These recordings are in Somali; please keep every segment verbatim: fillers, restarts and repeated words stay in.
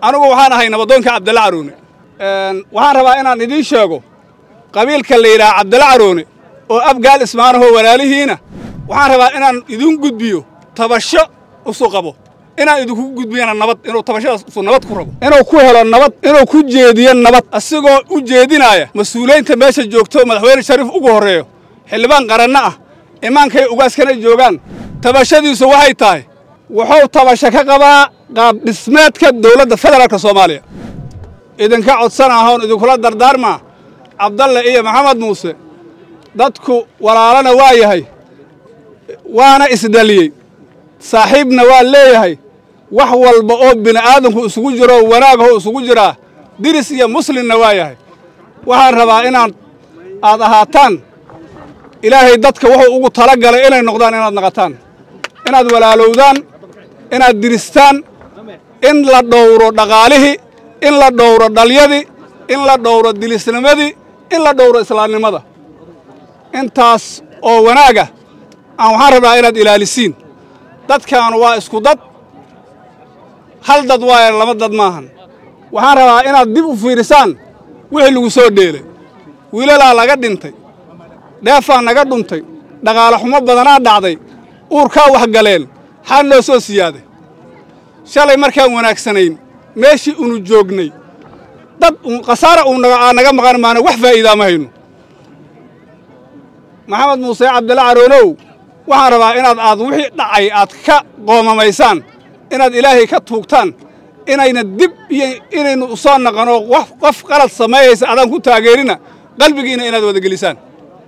anigu waxaan ahay nabadoonka Cabdalla Caroone een waxaan rabaa inaan idin sheego qabiilka la yiraahdo Cabdalla Caroone oo abgaal ismaanaho walaalihiina waxaan rabaa inaan idin gudbiyo tabasho usu qabo inaan idinku gudbiyana nabad inuu tabashadaas usu nabad ku rabo inuu ku helo nabad inuu ku jeediyo nabad asigoo u jeedinaya mas'uuliyiinta meesha joogto madaxweyne Shariif ugu horeeyo xildhibaan qaranna ah imaankay ugaaskana joogaan tabashadiisu waxay tahay wuxuu tabasho ka qabaa qaab dhismeedka dawladda federaalka Soomaaliya idinka codsanahay idinkula dardaarma Cabdalle iyo Maxamed Muuse dadku walaalana waa yahay waana isdaliyay saaxiibna waa leeyahay wax walba oo bini'aadamku isugu jiro wanaagaho isugu jira diris iyo muslimna waa yahay waxaan rabaa inaan aad ahaataan ilaahay dadka wuxuu ugu tala galay inay noqdaan inaad naqataan inaad walaalowdaan inaad diristaan in la dhowro dhaqaalihi in la dhowro dhalyadi in la dhowro dilisnimadii in la dhowro islaamnimada intaas oo wanaaga aan waxaan rabaa inaad ilaalisiin dadkan waa isku dad hal dad waa lama dad maahan waxaan rabaa inaad dib u fiirisaan wixii lagu soo dheelay wiilalaa laga dhintay dheefaa naga dhuntay dhaqaale xumo badanaa dhacday uurkaa wax galeen xal noo soo siyaaday shalay markaan wanaagsanayn meeshii unu joognay dad qasaara uu naga maqan maana wax faa'iido ma hayno Maxamed Muuse Cabdalla Caroone waxaan rabaa inaad aad wixii dhacay aad ka qoomamaysaan inaad ilaahay ka tuugtaan inayna dib iyo inaynu u soo naqano wax qof qalad sameeyay adan ku taageerina qalbigiina inaad wada gelisaan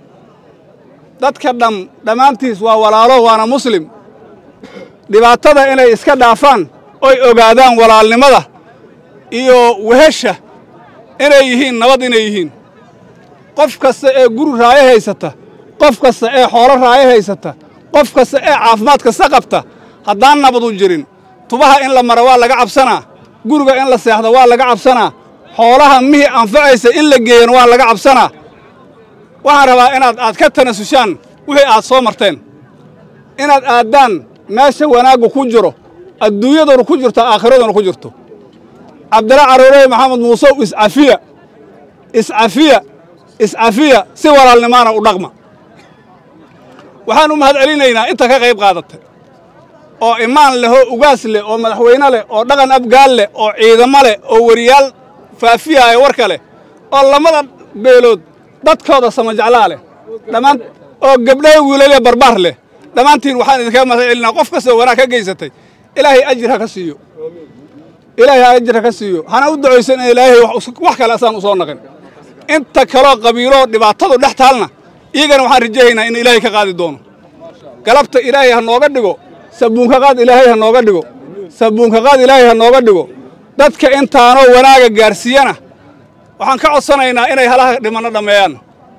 dadka dham dhamaantiis waa walaalo waana muslim dhibaatada inay iska dhaafaan oo ay ogaadaan walaalnimada iyo wehesha inay yihiin nabad inay yihiin qof kasta ee guri raayo haysata qof kasta ee xoolo raayo haysata qof kasta ee caafimaad kasta qabta haddaan nabad u jirin tubaha in la maro waa laga cabsanaa guriga in la seexdo waa laga cabsanaa xoolaha mihi anfacaysa in la geeyo waa laga cabsanaa waxaan rabaa inaad aad ka tanasushaan wixii aad soo marteen inaad aadaan meesha wanaagu ku jiro adduunyaduna ku jirto aakhiraduna ku jirto Cabdalla Caroone Maxamed Muuse iscafiya iscafiya iscafiya si walaalnimaana u dhaqma waxaan u mahad celinaynaa inta ka qayb qaadatay oo imaan leh oo ugaas leh oo madaxweyne leh oo dhaqan abgaal leh oo ciidamo leh oo wariyaal faafiyay war kale oo lamada beelood dadkooda samajaclaa leh dhamaan oo gabdhaha wiilal barbaar leh dhamaantiin waxaan idinka mahad celinaa qof kasta wanaag ka geysatay ilaahay ajir ha ka siiyo ilaahay ajir ha ka siiyo hana u duceysan ilaahay wax kale asaan u soo naqin inta kale qabiilo dhibaatadu dhex taalna iyagana waxaan rajaynaynaa in ilaahay ka qaadi doono galabta ilaahay ha nooga dhigo sabuun ka qaad ilaahay ha nooga dhigo sabuun ka qaad ilaahay ha nooga dhigo dadka intaano wanaaga gaarsiiyana waxaan ka codsanaynaa inay halaha dhimano dhameeyaan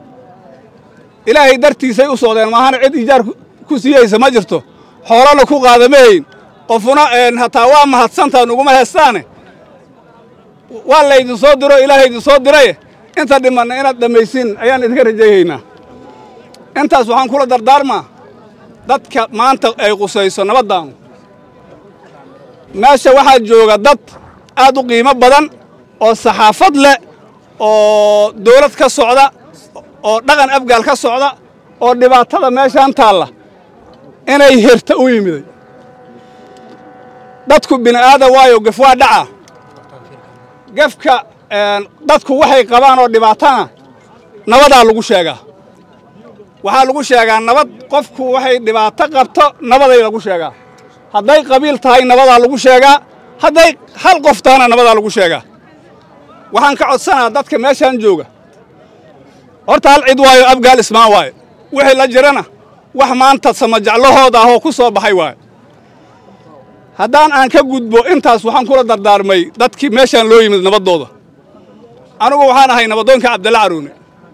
ilaahay dartiisay u socdeen maahan cid ijaar ku siiyaysa ma jirto xoolana ku qaadameeyn qofuna een hataa waa mahadsantaan ugu mahadsaane waa la idin soo diro ilaahay idin soo diray inta dhiman inaad dhamaysin ayaan idinka rajaynaa intaas waxaan kula dardaarmaa dadka maanta ay qusayso nabadaan meesha waxaa jooga dad aad u qiimo badan oo saxaafad leh oo dawlad ka socda oo dhaqan abgaal ka socda oo dhibaatada meeshaan taalla inay hirta u yimiday dadku bini'aadam waayo gaf waa dhaca gafka dadku waxay qabaan oo dhibaatana nabadaa lagu sheegaa waxaa lagu sheegaa nabad qofku waxay dhibaato qabto nabaday lagu sheegaa hadday qabiil tahay nabadaa lagu sheegaa hadday hal qof tahana nabadaa lagu sheegaa waxaan ka codsanaa dadka meeshaan jooga horta hal cid waayo abgaal ismaan waayo wixii la jirana wax maanta samajaclahooda ah oo ku soo baxay waayo haddaan aan ka gudbo intaas waxaan kula dardaarmay dadkii meeshaan loo yimid nabadooda anigu waxaan ahay nabadoonka Cabdalla Caroone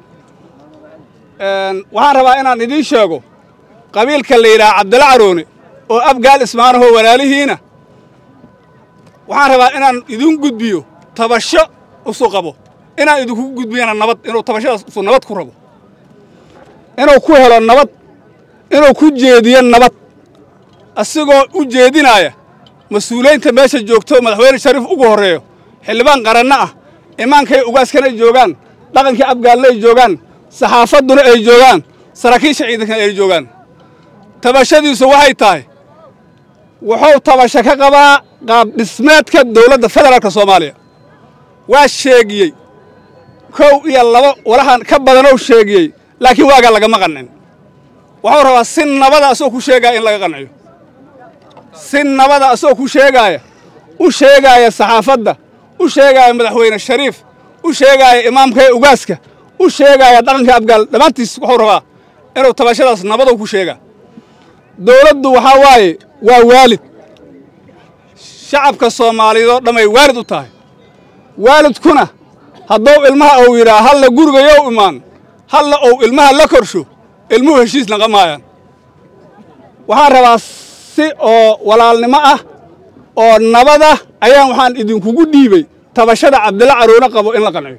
waxaan rabaa inaan idin sheego qabiilka la yiraahdo Cabdalla Caroone oo abgaal ismaanaho walaalihiina waxaan rabaa inaan idin gudbiyo tabasho usu qabo inaan idinku gudbiyana nabad inuu tabashadaas usu nabad ku rabo inuu ku helo nabad inuu ku jeediyo nabad asigoo u jeedinaya mas'uuliyiinta meesha joogto madaxweyne Shariif ugu horeeyo xildhibaan qaranna ah imaankay ugaaskana ay joogaan dhaqankii abgaalna ay joogaan saxaafadduna ay joogaan saraakiisha ciidankana ay joogaan tabashadiisu waxay tahay wuxuu tabasho ka qabaa qaab dhismeedka dawladda federaalka soomaaliya waa sheegiyey kow iyo labo walahan ka badanow sheegiyey laakiin waagaa lagama qancin wuxuu rabaa si nabada asoo ku sheegaya in laga qanciyo si nabada asoo ku sheegaya u sheegaya saxaafadda u sheegaya madaxweyne shariif u sheegaya imaamka ugaaska u sheegaya dhaqanka abgaal dhammaantiis wuxuu rabaa inuu tabashadaas nabada ku sheega dawladdu waxaa waaye waa waalid shacabka Soomaaliyeed oo dhamay waalid u tahay waalidkuna hadduu ilmaha uu yidhaa halla gurigayow imaan halla uu ilmaha la korsho ilmuhu heshiis naga maayaan waxaan rabaa si oo walaalnimo ah oo nabada ayaan waxaan idinkugu dhiibay tabashada Cabdalla Caroona qabo in la qanciyo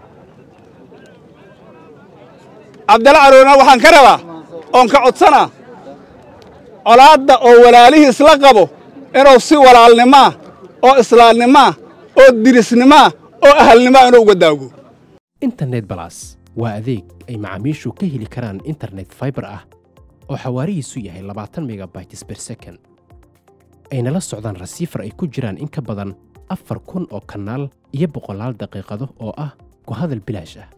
Cabdalla Caroona waxaan ka rabaa oon ka codsanaa colaadda oo walaalihiis la qabo inuu si walaalnimo oo islaamnimo oo dirisnimo oo ahalnimo inuu uga daago internet plus waa adeeg ay macaamiishu ka heli karaan internet fiber ah oo xawaarihiisu yahay labaatan megabytes per second ayna la socdaan receiver ay ku jiraan in ka badan afar kun oo kanaal iyo boqolaal daqiiqado oo ah ku hadal bilaash ah